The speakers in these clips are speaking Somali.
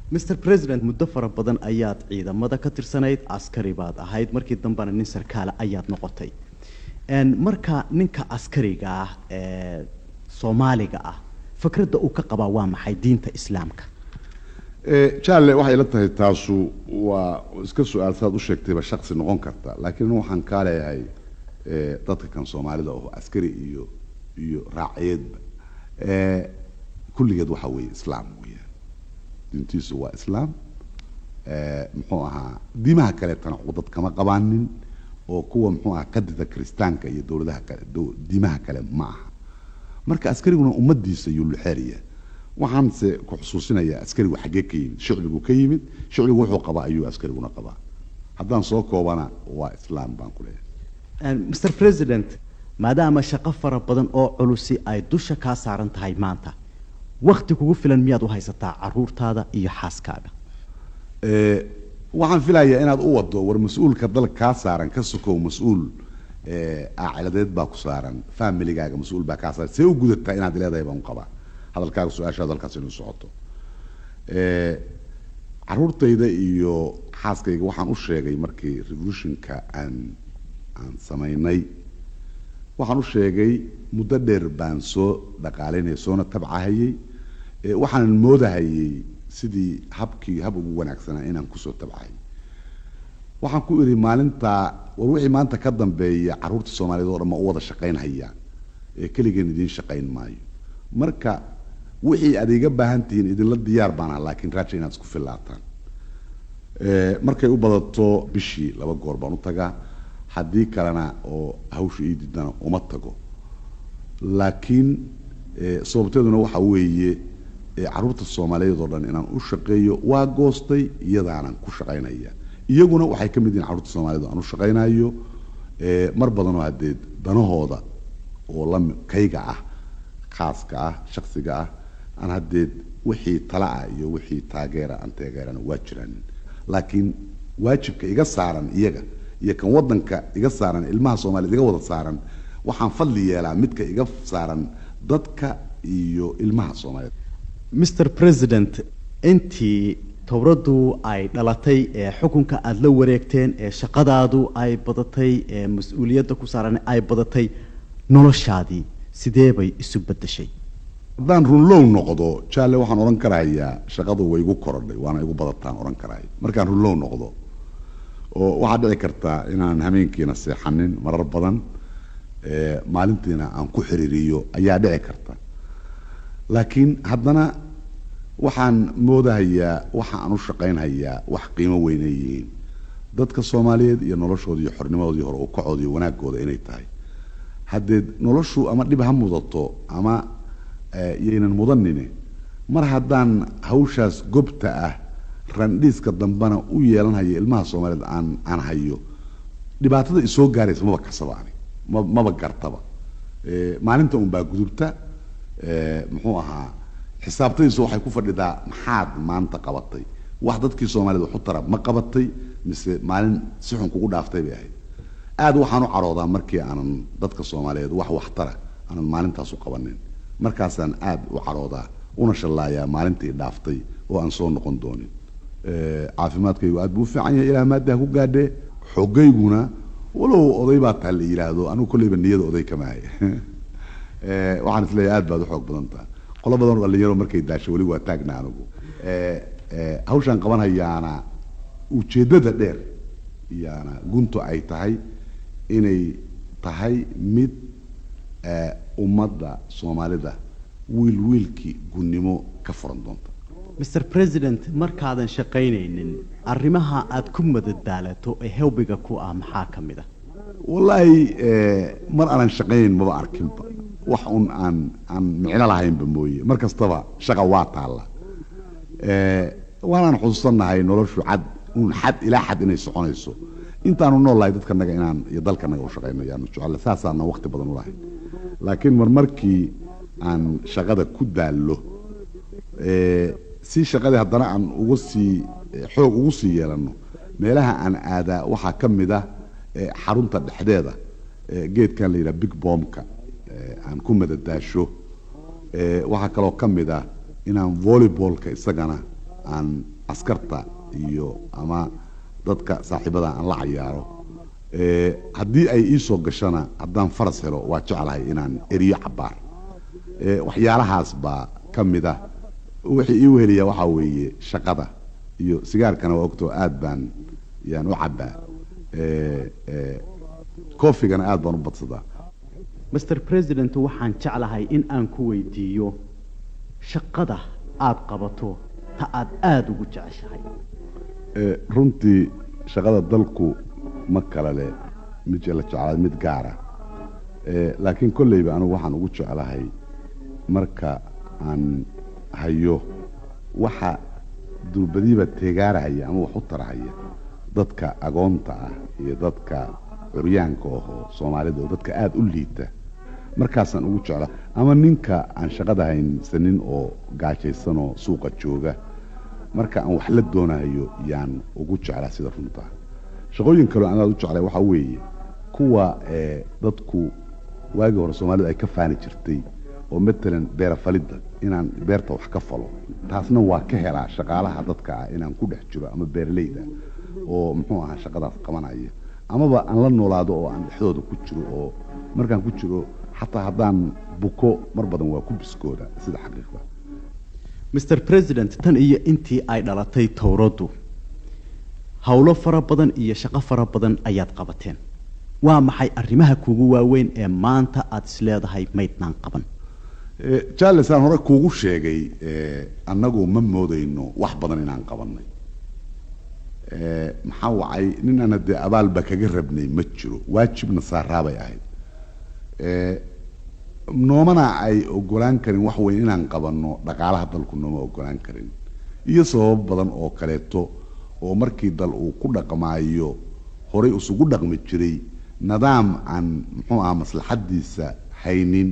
Mr. President muddo fara badan ayaad ciidamada ka tirsanayd askari baad ahayd markii dambana nin sarkaal ayaad noqotay marka ninka askariga ah ee Soomaaliga ah fikradda uu ka qaba waa maxay diinta Islaamka jaalle waxay la tahay taasu waa iska su'aal saad u sheegtayba shakhsi noqon karta laakiin waxaan ka leeyahay dadka kan Soomaalida oo askari iyo raaciyadba kulligeed waxa weeye islaam weeye dintiisu waa islaam muxuu ahaa diimaha kale tan dad kama qabaanin oo kuwa muxuu ahaa qadida kristaanka iyo dawladaha kale diimaha kale ma aha marka askariguna ummadiisa iyo luxariya waxaan se ku xusuusinayaa askarigu xagee ka yimid shicbigu wuxuu qabaa ayuu askariguna qabaa haddaan soo koobana waa islaam baan ku leeyahay Mr. President maadaama shaqo fara badan oo culusi ay dusha ka saaran tahay maanta waqti kugu filan miyaad u haysataa caruurtaada iyo xaaskaaga waxaan filayaa inaad u wado war mas'uulka dalka ka saaran ka sokow mas'uul aaciladeed baa ku saaran familygaaga mas'uul baa ka saaran see u gudataa inaad leedahay baan qabaa hadalkaaga su'aashaada halkaas inuu socoto caruurtayda iyo xaaskayga waxaan u sheegay markii revolutionka aan samaynay waxaan u sheegay muddo dheer baan soo dhaqaaleynay soona tabcahayay waxaan moodahayay sidii hab ugu wanaagsanaa inaan ku soo tabcahay waxaan ku iri maalinta war wixii maanta ka dambeeya caruurta Soomaaliyeed oo dhan ma u wada shaqeynayaan kaligeena idin shaqeyn maayo marka wixii aad iga baahantiin idin la diyaar baan laakiin raaja inaad isku filaataan markay u badato bishii 2 goor baan u tagaa haddii kalena oo hawsha ii didana uma tago laakiin sababteeduna waxa weeye caruurta Soomaaliyeed oo dhan inaan u shaqeeyo waa goostay iyadaanan ku shaqeynaya iyaguna waxay ka mid yihiin caruurta Soomaaliyeed oo aan u shaqeynayo mar badan oo hadeed danahooda oo la kayga ah khaaska ah shakhsiga ah aan hadeed wixii tala ah iyo wixii taageera aan taageerana waa jiraan laakiin waajibka iga saaran iyaga iyo kan wadanka iga saaran ilmaha Soomaaliyeed iga wada saaran waxaan fadli yeelaa midka iga saaran dadka iyo ilmaha Soomaaliyeed Mr. President intii towradu ay dhalatay xukunka aad la wareegteen shaqadaadu ay badatay mas'uuliyadda ku saaran ay badatay noloshaadii sidee bay isu bedeshay haddaan runlow noqdo jaalle waxaan oran karayaa shaqadu way igu korodhay waana igu badataan oran karaay markaan runlow noqdo oo waxaa dhici kartaa inaan habeenkiina seexanin marar badan maalintiina aan ku xiriiriyo ayaa dhici karta laakiin haddana waxaan moodahayaa waxa aan u shaqeynhayaa wax qiimo weyn ay yihiin dadka Soomaaliyeed iyo noloshooda iyo xornimadoodii hore oo kacooda iyo wanaagooda inay tahay haddii noloshu ama dhib ha mudato ama yeenan mudanine mar haddaan hawshaas gobta ah randhiiska dambana u yeelanhayo ilmaha Soomaaliyeed aan hayo dhibaatada isoo gaaraysa maba kasabaan maba gartaba maalinta un baa gudubta muxuu ahaa xisaabtaysu waxay ku fadhidaa maxaad maanta qabatay wax dadkii Soomaaliyeed wuxuu tara ma qabatay mise maalin si xun kugu dhaaftay bay ahayd aad waxaan u caroodaa markii aanan dadka Soomaaliyeed wax tara aanan maalintaas u qabanin markaasaan aad u caroodaa una shallaayaa maalintii dhaaftay oo aan soo noqon doonin caafimaadkaygu aad buu fiican yahay ilaa maadaha ku gaadhe xogayguna walow oday baa tahay la yiraahdo anigu kulliba niyada oday kama hay waxaan isleeyahay aad baad u xoog badan tahay qolo badan oo dhalinyaro markay daasho wali waa taagna anigu hawshan qaban hayaana ujeedada dheer iyana gunto ay tahay inay tahay mid ummadda Soomaalida wiilkii gunnimo ka furan doonta Mr. President markaadan shaqeynaynin arrimaha aad ku madadaalato ee hawbiga ku ah maxaa kamid ah wallahi mar aan shaqeyn maba arkinba wax aan micno lahaynba mooye mar kastaba shaqa waa taala waan xusuusanahay noloshu xad ilaa xad inay soconayso intaanu noolahay dadka naga inaan iyo dalka naga u shaqeyno yaanu jecel saasaana waqti badan u lahayn laakiin markii aan shaqada ku daalo si shaqada haddana aan xoog ugu sii yeelano meelaha aan aadaa waxaa ka mid ah xarunta dhexdeeda geedkan la yidhaha big bombka aan ku madadaasho waxaa kaloo ka mid ah inaan volleyballka isagana aan askarta iyo ama dadka saaxiibada aan la ciyaaro haddii ay ii soo gashana haddaan faras helo waa jeclahay inaan eriyo cabaar waxyaalahaas baa ka mid ah wixii ii weheliya waxaa weeye shaqada iyo sigaarkana waa ogtoo aad baan yaan u cabbaa koofigana aad baan u badsadaa Mr. President waxaan jeclahay in aan ku weydiiyo shaqada aad qabato ta aad ugu jeceshahay runtii shaqada dalku ma kala leh mid la jeclaa mid gaara laakiin kolleyba anigu waxaan ugu jeclahay marka aan hayo waxa durbadiiba teegaaraya ama wax u tarahaya dadka agoonta ah iyo dadka curyaanka oo Soomaalida oo dadka aad u liita markaasaan ugu jeclaa ama ninka aan shaqada haynin oo gaajaysan oo suuqa jooga marka aan wax la doonayo yaan ugu jeclaa sida runta shaqooyin kale aan aad u jeclay waxa weeye kuwa dadku waagi hore Soomaalida ay ka faani jirtay oo matalan beer falida inaan beerta wax ka falo taasna waa ka helaa shaqaalaha dadka inaan ku dhex jiro ama beerleyda oo muxuu ahaa shaqadaas qabanaya amaba aan la noolaado oo aan dhexdooda ku jiro oo markaan ku jiro xataa haddaan buko mar badan waa ku biskooda sida xaqiiqda Mr. President tan iyo intii ay dhalatay towradu hawlo fara badan iyo shaqo fara badan ayaad qabateen waa maxay arrimaha kuugu waaweyn ee maanta aad isleedahay maydnaan qaban Charles aan hore kuugu sheegay annagu ma moodayno wax badan inaan qabanay maxaa wacay nin aan de abaalba kaga rabnay ma jiro waajibna saaraabay ahayd noomana ay ogolaan karin wax weyn inaan qabanno dhaqaalaha dalku nooma ogolaan karin iyo sabab badan oo kaleeto oo markii dal uu ku dhaqmaayo horay isugu dhaqmi jiray nidaam aan muxuu ahaa maslaxadiisa haynin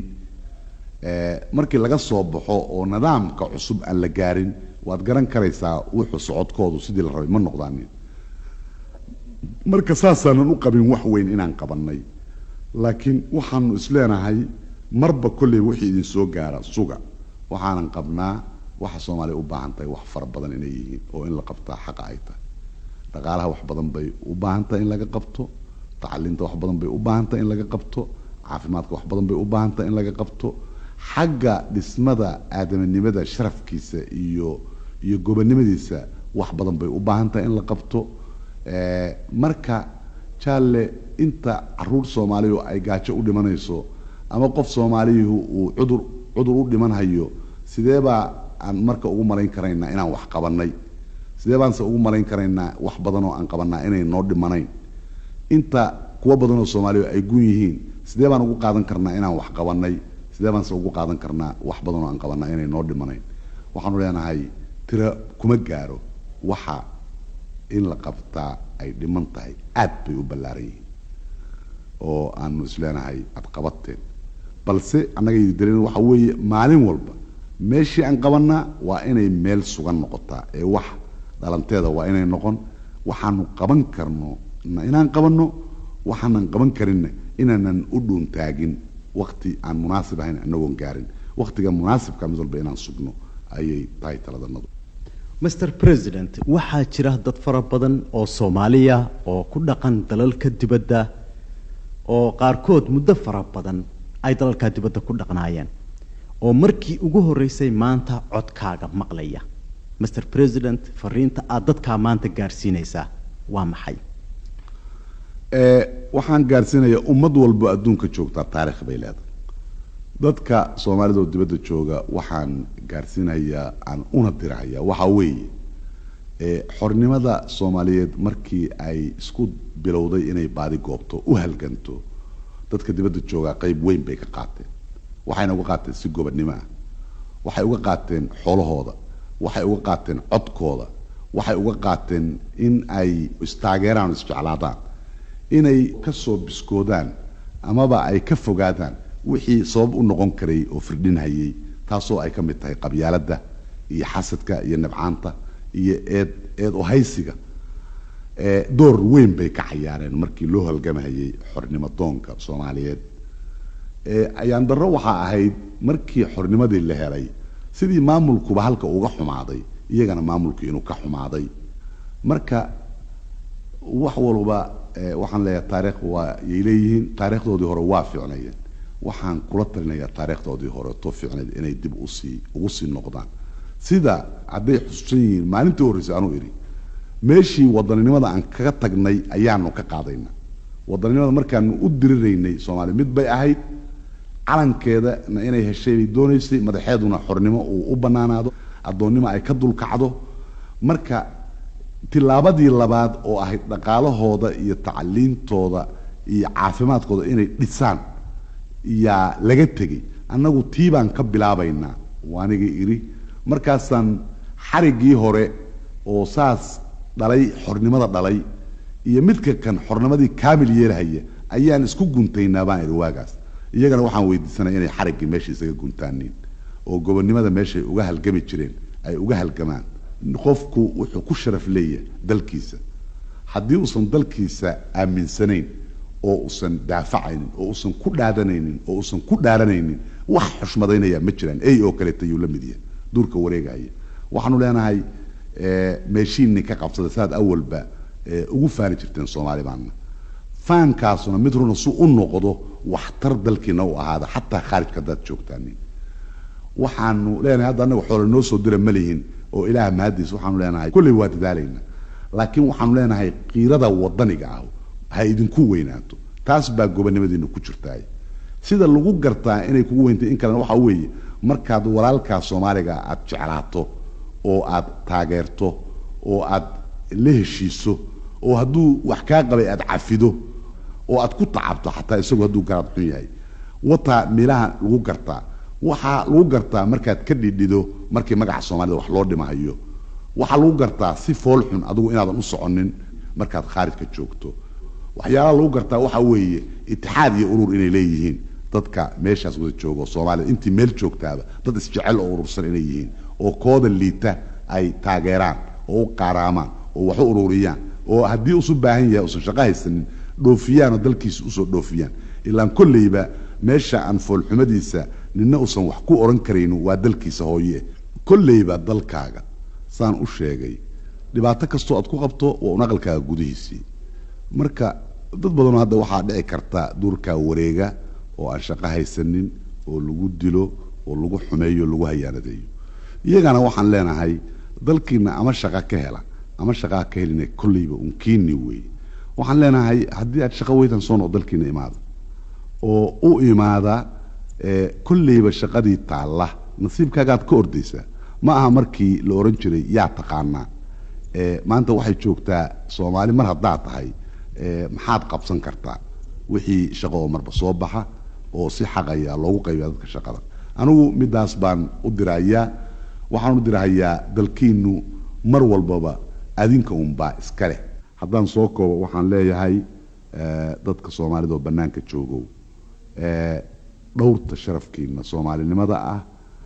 markii laga soo baxo oo nidaamka cusub aan la gaarin waad garan karaysaa wuxuu socodkoodu sidii la rabay ma noqdaanin marka saasaanan u qabin wax weyn inaan qabanay laakiin waxaanu isleenahay marba kolley wixii idin soo gaara suga waxaanan qabnaa waxa Soomaaliya u baahan tahay wax fara badan inay yihiin oo in la qabtaa xaq ay tahay dhaqaalaha wax badan bay u baahan tahay in laga qabto tacliinta wax badan bay u baahan tahay in laga qabto caafimaadka wax badan bay u baahan tahay in laga qabto xagga dhismada aadamanimada sharafkiisa iyo gobonimadiisa wax badan bay u baahan tahay in la qabto marka jaalle inta caruur Soomaaliyeed ay gaajo u dhimanayso ama qof Soomaaliyeed uu cudur u dhimanhayo sideeba aan marka ugu marayn karaynaa inaan wax qabanay sideebaan ugu marayn karaynaa wax badan oo aan qabanaa inay noo dhimanayn inta kuwa badan oo Soomaaliyeed ay gun yihiin sideebaan ugu qaadan karnaa inaan wax qabanay sideebaan ugu qaadan karnaa wax badan oo aan qabanaa inay noo dhimanayn waxaanu leenahay tira kuma gaaro waxa in la qabtaa ay dhiman tahay aad bay u ballaaran yihiin oo aanu isleenahay ad qabateen balse annaga idin waxa weeye maalin walba meeshii aan qabanaa waa inay meel sugan noqotaa ee wax dhalanteeda waa inay noqon waxaanu qaban karno inaan qabanno waxaanan qaban karinna inaanan u dhuun taagin waqti aan munaasib ahayn anagoon gaarin waqtiga munaasibka mid walba inaan sugno ayay tahay taladanadu Mr. President waxaa jira dad fara badan oo Soomaaliya oo ku dhaqan dalalka dibadda oo qaarkood muddo fara badan ay dalalka dibadda ku dhaqnaayeen oo markii ugu horeysay maanta codkaaga maqlaya Mr. President fariinta aad dadka maanta gaarsiinaysaa waa maxay waxaan gaarsiinayaa ummad walba adduunka joogta taariikh bay leedahay dadka Soomaalida oo dibadda jooga waxaan gaarsiinayaa aan una dirayaa waxa weeye xornimada Soomaaliyeed markii ay isku bilowday inay baadi goobto u halganto dadka dibadda jooga qayb weyn bay ka qaateen waxayna uga qaateen si gobonnimo ah waxay uga qaateen xoolahooda waxay uga qaateen codkooda waxay uga qaateen in ay istaageeraan isjeclaadaan inay ka soo biskoodaan amaba ay ka fogaadaan wixii sabab u noqon karay oo firdhinayay taasoo ay ka mid tahay qabyaaladda iyo xasadka iyo nabcaanta iyo eed oo haysiga door weyn bay ka ciyaareen markii loo halgamayay xornimo doonka Soomaaliyeed ayaan darro waxa ahayd markii xornimadii la helay sidii maamulkuba halka uga xumaaday iyagana maamulkii inuu ka xumaaday marka wax walba waxaan leeyahay taariikh waa yeeleeyeen taariikhdoodii hore waa fiicnayeen waxaan kula talinayaa taariikhdoodii hore to fiicneed inay dib ugu sii noqdaan sida hadday xusuusan yihiin maalintii horreysay aanu iri meeshii wadaninimada aan kaga tagnay ayaanu ka qaadayna wadaninimada markaanu u diriraynay Soomaali mid bay ahayd calankeeda inay heshay bay doonaysay madaxeeduna xornimo uu u banaanaado adoonnimo ay ka dulkacdo marka tilaabadii labaad oo ahayd dhaqaalahooda iyo tacliintooda iyo caafimaadkooda inay dhisaan yaa laga tegay annagu tiibaan ka bilaabaynaa waaniga iri markaasaan xarigii hore oo saas dhalay xornimada dhalay iyo midka kan xornimadii kaamil yeelahaya ayaan isku guntaynaa baan iri waagaas iyagana waxaan weydiisanay inay xarigii meesha isaga guntaaniin oo gobonnimada meeshay uga halgami jireen ay uga halgamaan qofku wuxuu ku sharaf leeyahay dalkiisa haddii uusan dalkiisa aaminsanayn oo uusan daafacaynin oo uusan ku dhaadanaynin oo uusan ku dhaaranaynin wax xushmadaynaya ma jiraan ay oo kale tayuu la mid yahay duurka wareegaya waxaanu leenahay meeshiinni ka qabsada saad awalba ugu faani jirteen Soomaali baana faankaasuna mid runa suu u noqdo waxtar dalkiina u ahaada xataa khaarijka dad joogtaan waxaanu leenahay hadda anagu xoolo noo soo dira malihin oo ilaah maadiis waxaanu leenahay kulli waa dadaalayna laakiin waxaanu leenahay qiirada wadaniga ah ha idinku weynaato taas baa gobonimadiina ku jirtay sida lagu gartaa inay kugu weynta in kale waxa weeye markaad walaalka Soomaaliga aad jeclaato oo aad taageerto oo aad la heshiiso oo hadduu wax ka qabay aad cafido oo aad ku tacabto xataa isagu hadduu garaad xun yahay wata meelaha lagu gartaa waxa lagu gartaa markaad ka dhidhido markii magaca Soomaalida wax loo dhimahayo waxa lagu gartaa si fool xun adigu inaadan u soconin markaad khaarijka joogto waxyaalaha lagu gartaa waxa weeye itixaad iyo urur inay leeyihiin dadka meeshaas wada joogo Soomaalida intii meel joogtaaba dad isjecel oo urursan inay yihiin oo kooda liita ay taageeraan oo qaraamaan oo wax u ururiyaan oo haddii uu u baahan yahay oo shaqo haysan dhoofiyaan oo dalkiisa u soo dhoofiyaan ilaa kulliba meesha aan fool xumadiisa ninna uusan wax ku oran karin waa dalkiisa hooye kulliba dalkaaga saan u sheegay dhibaato kasto aad ku qabto oo naqalkaaga gudihiisii marka dad badan hadda waxa dhici karta duurka wareega oo aan shaqo haysanin oo lagu dilo oo lagu xumeeyo lagu hayaanadeeyo iyagana waxaan leenahay dalkiina ama shaqo ka hela ama shaqo ka helina kulliba kiini way waxaan leenahay haddii aad shaqo weydan soo noqdo dalkiina imaada oo u imaada kulliba shaqadii taala nasiibkaaga aad ka ordaysaa ma aha markii la oran jiray yaa taqaana maanta waxay joogtaa Soomaali mar haddaa tahay maxaad qabsan kartaa wixii shaqo marba soo baxa oo si xaqaya loogu qaybiyo dadka shaqada anigu midaas baan u dirayaa waxaan u dirayaa dalkiinu mar walbaba adinka baa iska leh haddaan soo koobo waxaan leeyahay dadka Soomaalida oo banaanka joogo dhowrta sharafkiina Soomaalinimada ah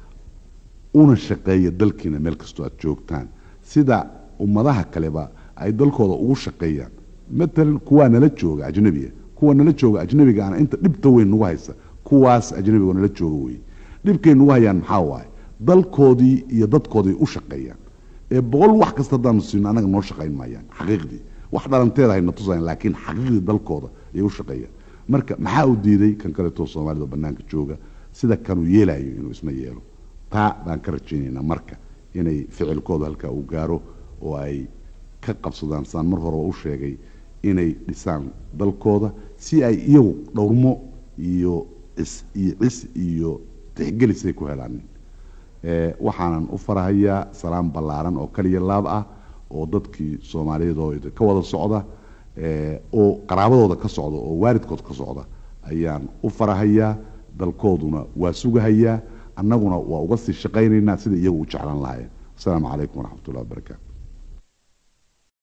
una shaqeeya dalkiina meel kastoo aad joogtaan sida ummadaha kaleba ay dalkooda ugu shaqeeyaan مثلا كوانا لا جوجا أجنبية كوانا لا جوجا أجنبية أنا أنت دب توين نوايس كواس أجنبي وانا لا جوجوي دب كين نوايان محاواي ضل كودي يضد كودي وشقيا بقول واحد كستدان السين أنا نور شقين مايان حقيقي واحد على متير هاي نتصين لكن حقيقي ضل كودا يوشقيا مركب محاود دي كان كله توصل مالي بنانك جوجا سيدا كانوا يلاي إنه اسمه يلو تا بانكرتشينينا مركب يعني فعل كودا هلكا وجارو وأي كقبصدان سان مرة وشيء inay dhisaan dalkooda si ay iyagu dhowrmo iyo is iyo tixgelis ay ku helaan waxaanan u farahayaa salaam ballaaran oo kaliya laab ah oo dadkii Soomaaliyeed ka wada socda oo qaraabadooda ka socda oo waalidkood ka socda ayaan u farahayaa dalkooduna waa sugahayaa annaguna waa uga sii shaqaynaynaa sida iyagu u jeclaan lahaayeen. Assalaamu calaykum waraxmatullaahi wabarakaatuh.